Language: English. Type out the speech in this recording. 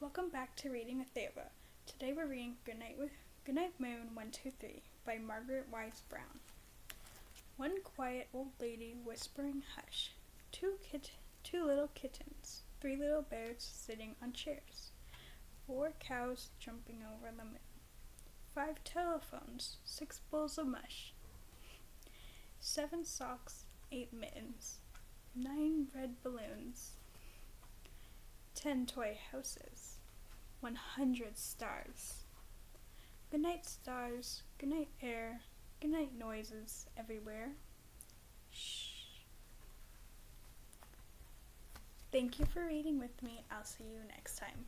Welcome back to Reading with Ava. Today we're reading Goodnight Moon 123 by Margret Wise Brown. One quiet old lady whispering hush. Two little kittens. 3 little bears sitting on chairs. 4 cows jumping over the moon. 5 telephones. 6 bowls of mush. 7 socks. 8 mittens. 9 red balloons. 10 toy houses, 100 stars. Goodnight stars, goodnight air, goodnight noises everywhere. Shh. Thank you for reading with me. I'll see you next time.